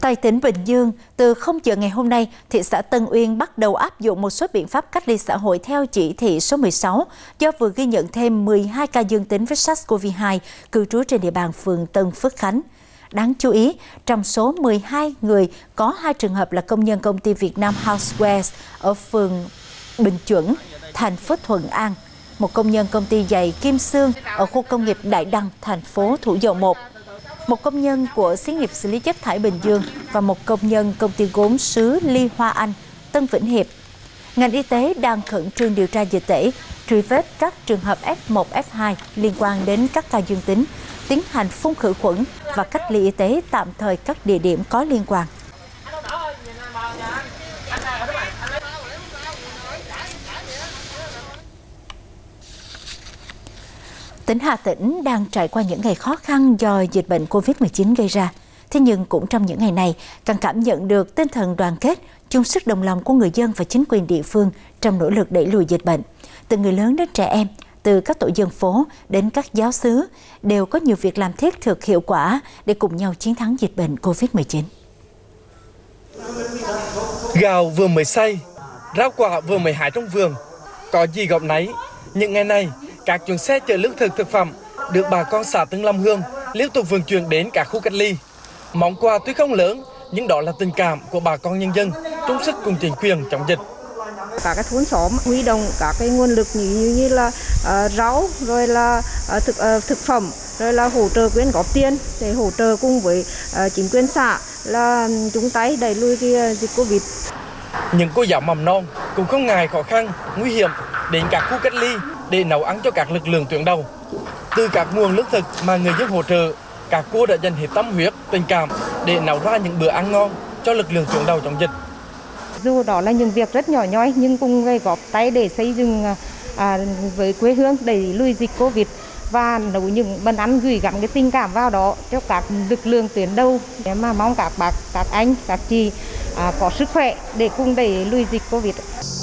Tại tỉnh Bình Dương, từ 0 giờ ngày hôm nay, thị xã Tân Uyên bắt đầu áp dụng một số biện pháp cách ly xã hội theo chỉ thị số 16 do vừa ghi nhận thêm 12 ca dương tính với SARS-CoV-2 cư trú trên địa bàn phường Tân Phước Khánh. Đáng chú ý, trong số 12 người có 2 trường hợp là công nhân công ty Việt Nam Housewares ở phường Bình Chuẩn, thành phố Thuận An, một công nhân công ty giày Kim Sương ở khu công nghiệp Đại Đăng, thành phố Thủ Dầu Một, một công nhân của xí nghiệp xử lý chất thải Bình Dương và một công nhân công ty gốm sứ Ly Hoa Anh, Tân Vĩnh Hiệp. Ngành y tế đang khẩn trương điều tra dịch tễ, truy vết các trường hợp F1, F2 liên quan đến các ca dương tính, tiến hành phun khử khuẩn và cách ly y tế tạm thời các địa điểm có liên quan. Tỉnh Hà Tĩnh đang trải qua những ngày khó khăn do dịch bệnh Covid-19 gây ra. Thế nhưng cũng trong những ngày này, càng cảm nhận được tinh thần đoàn kết, chung sức đồng lòng của người dân và chính quyền địa phương trong nỗ lực đẩy lùi dịch bệnh. Từ người lớn đến trẻ em, từ các tổ dân phố đến các giáo xứ, đều có nhiều việc làm thiết thực hiệu quả để cùng nhau chiến thắng dịch bệnh Covid-19. Gạo vừa mới xay, rau quả vừa mới hái trong vườn, có gì gọt nấy. Những ngày này, các chuyến xe chở lương thực thực phẩm được bà con xã Tân Lâm Hương liên tục vận chuyển đến các khu cách ly. Món quà tuy không lớn, nhưng đó là tình cảm của bà con nhân dân chung sức cùng chính quyền chống dịch. Các cái thôn xóm huy động các cái nguồn lực như là rau, rồi là thực phẩm, rồi là hỗ trợ quyên góp tiền để hỗ trợ cùng với chính quyền xã là chung tay đẩy lùi cái dịch Covid. Những cô giáo mầm non cũng không ngại khó khăn, nguy hiểm đến các khu cách ly để nấu ăn cho các lực lượng tuyến đầu. Từ các nguồn lương thực mà người dân hỗ trợ, các cô đã dành hết tâm huyết, tình cảm để nấu ra những bữa ăn ngon cho lực lượng tuyến đầu chống dịch. Dù đó là những việc rất nhỏ nhoi nhưng cùng gây góp tay để xây dựng với quê hương đẩy lùi dịch Covid và nấu những bữa ăn gửi gắm cái tình cảm vào đó cho các lực lượng tuyến đầu. Mà mong các bác, các anh, các chị có sức khỏe để cùng đẩy lùi dịch Covid.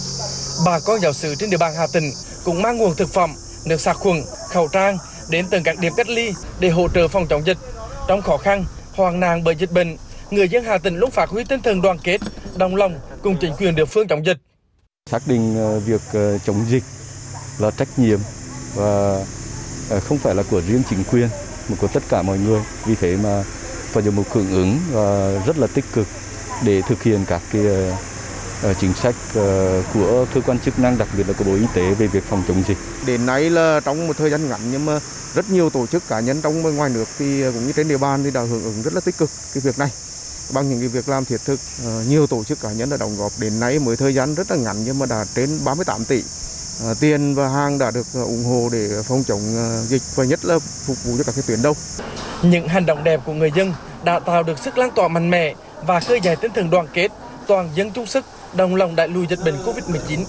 Bà con giáo xứ trên địa bàn Hà Tĩnh cũng mang nguồn thực phẩm, nước sát khuẩn, khẩu trang đến từng các điểm cách ly để hỗ trợ phòng chống dịch. Trong khó khăn, hoang nạn bởi dịch bệnh, người dân Hà Tĩnh luôn phát huy tinh thần đoàn kết, đồng lòng cùng chính quyền địa phương chống dịch. Xác định việc chống dịch là trách nhiệm và không phải là của riêng chính quyền mà của tất cả mọi người. Vì thế mà phải có một hưởng ứng và rất là tích cực để thực hiện các cái chính sách của cơ quan chức năng, đặc biệt là của Bộ Y tế về việc phòng chống dịch. Đến nay là trong một thời gian ngắn nhưng mà rất nhiều tổ chức cá nhân trong và ngoài nước thì cũng như trên địa bàn thì đã hưởng ứng rất là tích cực cái việc này. Bằng những cái việc làm thiết thực, nhiều tổ chức cá nhân đã đóng góp đến nay mới thời gian rất là ngắn nhưng mà đã trên 38 tỷ. Tiền và hàng đã được ủng hộ để phòng chống dịch và nhất là phục vụ cho các cái tuyến đầu. Những hành động đẹp của người dân đã tạo được sức lan tỏa mạnh mẽ và khơi dậy tinh thần đoàn kết, toàn dân chung sức, đồng lòng đẩy lùi dịch bệnh Covid-19.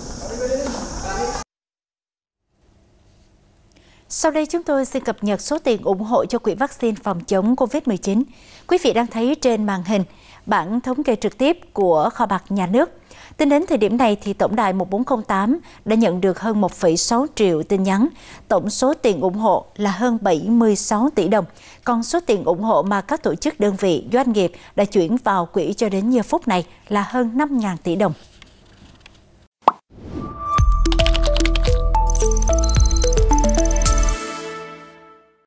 Sau đây chúng tôi xin cập nhật số tiền ủng hộ cho quỹ vaccine phòng chống Covid-19. Quý vị đang thấy trên màn hình bảng thống kê trực tiếp của Kho bạc Nhà nước. Tính đến thời điểm này thì tổng đài 1408 đã nhận được hơn 1,6 triệu tin nhắn. Tổng số tiền ủng hộ là hơn 76 tỷ đồng. Còn số tiền ủng hộ mà các tổ chức, đơn vị, doanh nghiệp đã chuyển vào quỹ cho đến giờ phút này là hơn 5.000 tỷ đồng.